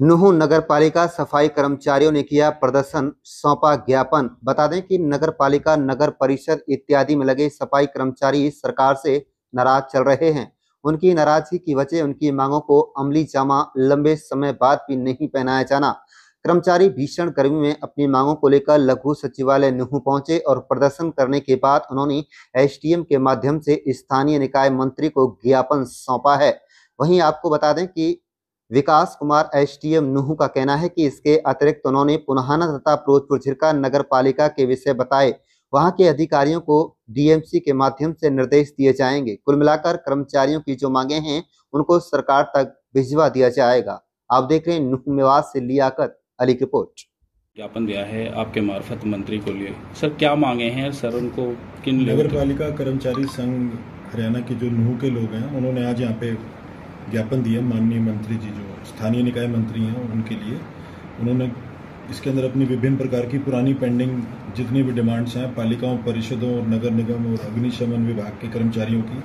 नूंह नगरपालिका सफाई कर्मचारियों ने किया प्रदर्शन, सौंपा ज्ञापन। बता दें कि नगरपालिका, नगर परिषद इत्यादि में लगे सफाई कर्मचारी सरकार से नाराज चल रहे हैं। उनकी नाराजगी की वजह उनकी मांगों को अमली जामा लंबे समय बाद भी नहीं पहनाया जाना। कर्मचारी भीषण गर्मी में अपनी मांगों को लेकर लघु सचिवालय नूंह पहुंचे और प्रदर्शन करने के बाद उन्होंने एसडीएम के माध्यम से स्थानीय निकाय मंत्री को ज्ञापन सौंपा है। वहीं आपको बता दें कि विकास कुमार एसडीएम नूंह का कहना है कि इसके अतिरिक्त उन्होंने पुनाहाना तथा फिरोजपुर झिरका नगर पालिका के विषय बताए। वहां के अधिकारियों को डीएमसी के माध्यम से निर्देश दिए जाएंगे। कुल मिलाकर कर्मचारियों की जो मांगे हैं उनको सरकार तक भिजवा दिया जाएगा। आप देख रहे हैं नूंह मेवात से लियाकत अली की रिपोर्ट। ज्ञापन दिया है आपके मार्फत मंत्री को लिए, सर क्या मांगे हैं सर? उनको किन नगर पालिका कर्मचारी संघ हरियाणा के जो नूंह के लोग हैं उन्होंने आज यहाँ पे ज्ञापन दिया माननीय मंत्री जी जो स्थानीय निकाय मंत्री हैं उनके लिए। उन्होंने इसके अंदर अपनी विभिन्न प्रकार की पुरानी पेंडिंग जितनी भी डिमांड्स हैं पालिकाओं, परिषदों और नगर निगम और अग्निशमन विभाग के कर्मचारियों की,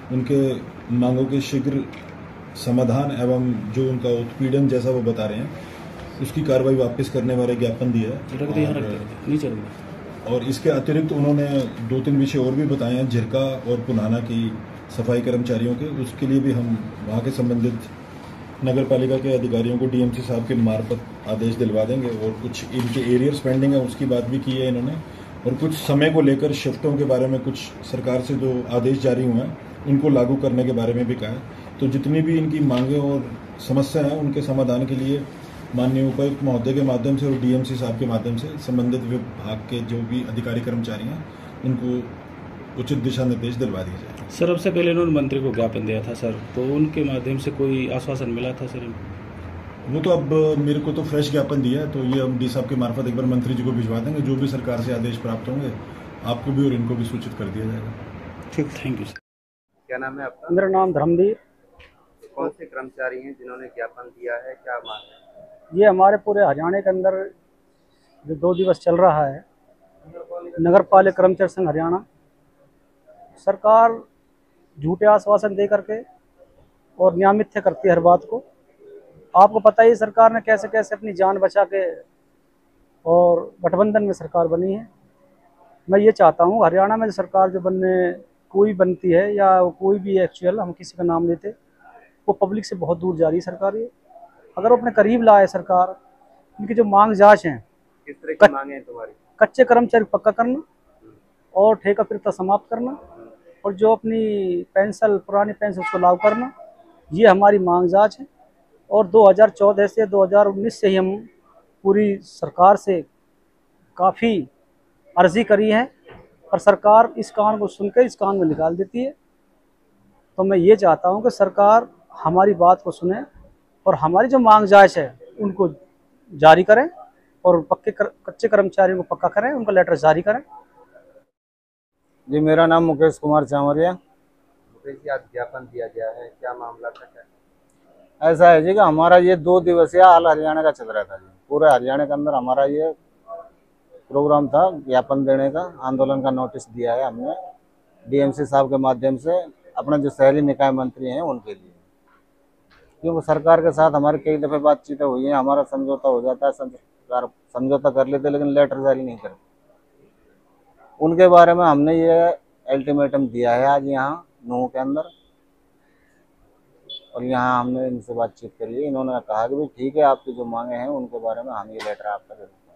उनके मांगों के शीघ्र समाधान एवं जो उनका उत्पीड़न जैसा वो बता रहे हैं उसकी कार्रवाई वापस करने वाले ज्ञापन दिया है। और इसके अतिरिक्त उन्होंने 2-3 विषय और भी बताए हैं झिरका और पुनाहाना की सफाई कर्मचारियों के। उसके लिए भी हम वहाँ के संबंधित नगर पालिका के अधिकारियों को डीएमसी साहब के मार्फत आदेश दिलवा देंगे। और कुछ इनके एरियर्स पेंडिंग है उसकी बात भी की है इन्होंने। और कुछ समय को लेकर शिफ्टों के बारे में कुछ सरकार से जो आदेश जारी हुए हैं उनको लागू करने के बारे में भी कहा है। तो जितनी भी इनकी मांगे और समस्या हैं उनके समाधान के लिए माननीय उपायुक्त महोदय के माध्यम से और डीएमसी साहब के माध्यम से संबंधित विभाग के जो भी अधिकारी कर्मचारी हैं उनको उचित दिशा निर्देश दिलवा दिए जाए। सर सबसे पहले उन्होंने मंत्री को ज्ञापन दिया था सर, तो उनके माध्यम से कोई आश्वासन मिला था सर? वो तो अब मेरे को तो फ्रेश ज्ञापन दिया है, तो ये हम डी साहब के मार्फत एक बार मंत्री जी को भिजवा देंगे। जो भी सरकार से आदेश प्राप्त होंगे आपको भी और इनको भी सूचित कर दिया जाएगा। ठीक, थैंक यू सर। क्या नाम है आपका? मेरा नाम धर्मवीर। कौन से कर्मचारी हैं जिन्होंने ज्ञापन दिया है, क्या मांग है? ये हमारे पूरे हरियाणा के अंदर जो 2 दिवस चल रहा है नगर पालिका कर्मचारी संघ हरियाणा, सरकार झूठे आश्वासन दे करके और नियमित करती है हर बात को। आपको पता ही सरकार ने कैसे कैसे अपनी जान बचा के और गठबंधन में सरकार बनी है। मैं ये चाहता हूँ हरियाणा में जो सरकार जो कोई बनती है या कोई भी एक्चुअल हम किसी का नाम लेते वो पब्लिक से बहुत दूर जा रही है सरकार। ये अगर वो अपने करीब लाए सरकार, इनकी जो मांग जांच हैं, किस तरह की मांगे हैं तुम्हारी? कच्चे कर्मचारी पक्का करना और ठेका फिरता समाप्त करना और जो अपनी पेंशन पुरानी पेंशन उसको लागू करना, ये हमारी मांग जांच है। और 2014 से 2019 से ही हम पूरी सरकार से काफ़ी अर्जी करी है और सरकार इस कान को सुनकर इस कान में निकाल देती है। तो मैं ये चाहता हूँ कि सरकार हमारी बात को सुने और हमारी जो मांग जांच है उनको जारी करें और कच्चे कर्मचारियों को पक्का करें, उनका लेटर जारी करें। जी, मेरा नाम मुकेश कुमार चामरिया। मुकेश जी, आज ज्ञापन दिया गया है, क्या मामला था? क्या ऐसा है जी कि हमारा ये 2 दिवसीय ऑल हरियाणा का चल रहा था जी। पूरे हरियाणा के अंदर हमारा ये प्रोग्राम था ज्ञापन देने का। आंदोलन का नोटिस दिया है हमने डीएमसी साहब के माध्यम से अपने जो शहरी निकाय मंत्री हैं उनके लिए, क्योंकि सरकार के साथ हमारी कई दफ़े बातचीतें हुई हैं। हमारा समझौता हो जाता है, सरकार समझौता कर लेते लेकिन लेटर जारी नहीं करती। उनके बारे में हमने ये अल्टीमेटम दिया है आज यहाँ नूंह के अंदर, और यहाँ हमने इनसे बातचीत करी है। इन्होंने कहा कि भाई ठीक है, आपकी जो मांगे हैं उनके बारे में हम ये लेटर आपका दे देंगे।